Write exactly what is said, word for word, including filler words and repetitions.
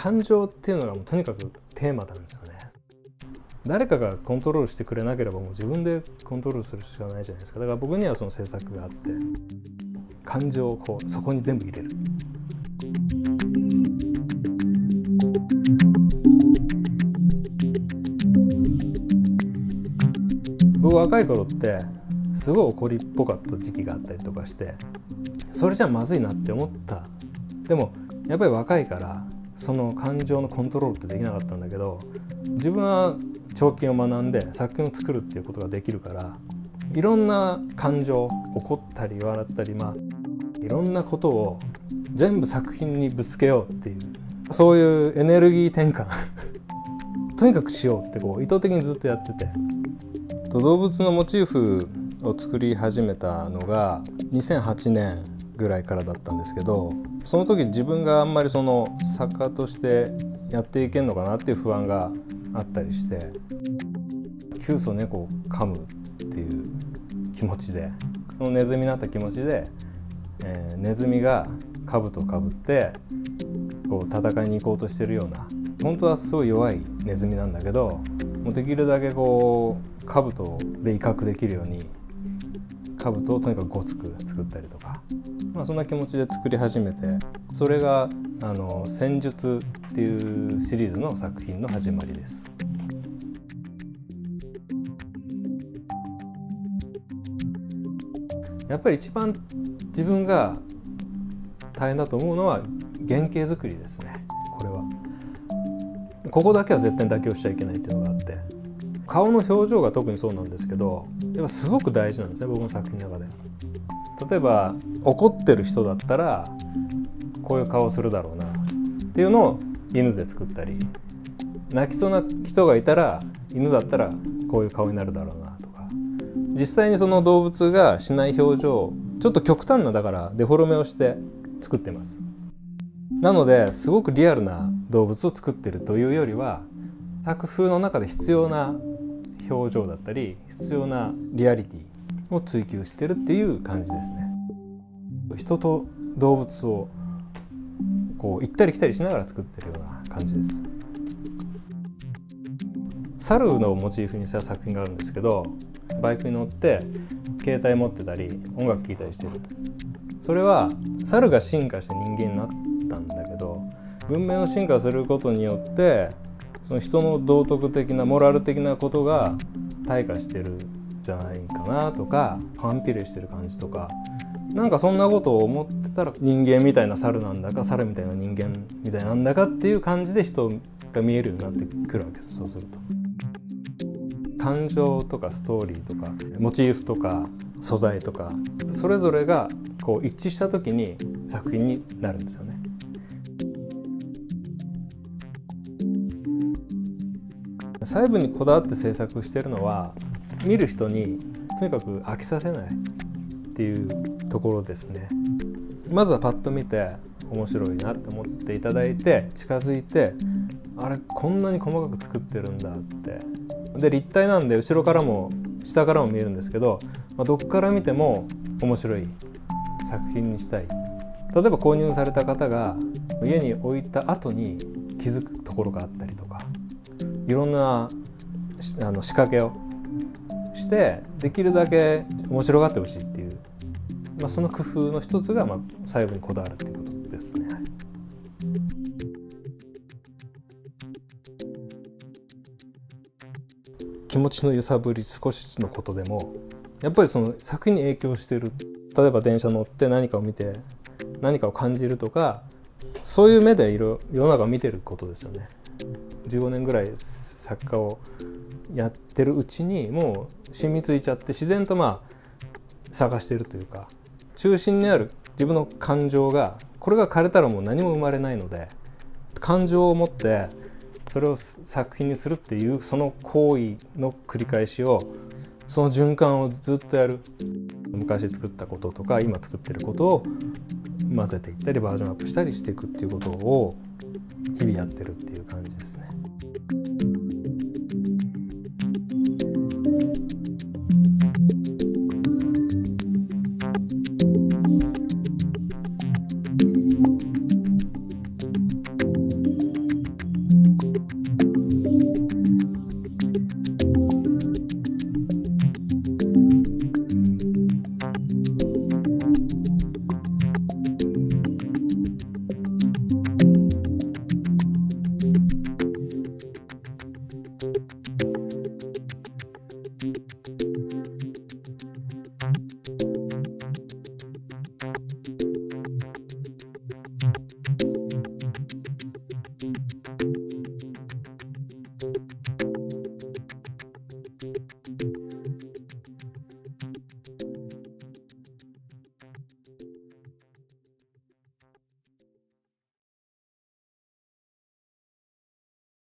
感情っていうのがもうとにかくテーマなんですよね。誰かがコントロールしてくれなければもう自分でコントロールするしかないじゃないですか。だから僕にはその制作があって感情をこうそこに全部入れる。僕若い頃ってすごい怒りっぽかった時期があったりとかしてそれじゃまずいなって思った。でもやっぱり若いからその感情のコントロールってできなかったんだけど自分は彫金を学んで作品を作るっていうことができるからいろんな感情怒ったり笑ったりまあいろんなことを全部作品にぶつけようっていうそういうエネルギー転換とにかくしようってこう意図的にずっとやってて動物のモチーフを作り始めたのがにせんはちねんぐらいからだったんですけどその時自分があんまりその作家としてやっていけんのかなっていう不安があったりして窮鼠猫を噛むっていう気持ちでそのネズミになった気持ちで、えー、ネズミが兜をかぶってこう戦いに行こうとしてるような本当はすごい弱いネズミなんだけどもうできるだけこう兜で威嚇できるように兜をとにかくごつく作ったりとか、まあ、そんな気持ちで作り始めてそれがあの戦術っていうシリーズの作品の始まりです。やっぱり一番自分が大変だと思うのは原型作りですね。これはここだけは絶対妥協しちゃいけないっていうのがあって顔の表情が特にそうなんですけどやっぱすごく大事なんですね僕の作品の中で。例えば怒ってる人だったらこういう顔するだろうなっていうのを犬で作ったり泣きそうな人がいたら犬だったらこういう顔になるだろうなとか実際にその動物がしない表情ちょっと極端なだからデフォルメをして作ってます。なのですごくリアルな動物を作ってるというよりは作風の中で必要な表情だったり必要なリアリティを追求してるっていう感じですね。人と動物をこう行ったり来たりしながら作ってるような感じです。猿のモチーフにした作品があるんですけどバイクに乗って携帯持ってたり音楽聴いたりしてる。それは猿が進化して人間になったんだけど文明の進化することによってその人の道徳的なモラル的なことが退化してるんじゃないかなとか反比例してる感じとかなんかそんなことを思ってたら人間みたいな猿なんだか猿みたいな人間みたいなんだかっていう感じで人が見えるようになってくるわけです。そうすると感情とかストーリーとかモチーフとか素材とかそれぞれがこう一致した時に作品になるんですよね。細部にこだわって制作してるのは見る人にとにかく飽きさせないっていうところですね。まずはパッと見て面白いなって思っていただいて近づいてあれこんなに細かく作ってるんだってで立体なんで後ろからも下からも見えるんですけど、まあ、どっから見ても面白い作品にしたい。例えば購入された方が家に置いた後に気づくところがあったりとかいろんなあの仕掛けをしてできるだけ面白がってほしいっていう、まあ、その工夫の一つが、まあ、細部にこだわるっていうことですね。気持ちの揺さぶり少しのことでもやっぱりその作品に影響してる。例えば電車乗って何かを見て何かを感じるとかそういう目でいろ世の中を見てることですよね。じゅうごねんぐらい作家をやってるうちにもう染みついちゃって自然とまあ探してるというか中心にある自分の感情がこれが枯れたらもう何も生まれないので感情を持ってそれを作品にするっていうその行為の繰り返しをその循環をずっとやる。昔作ったこととか今作ってることを混ぜていったりバージョンアップしたりしていくっていうことを日々やってるっていう感じですね。 す。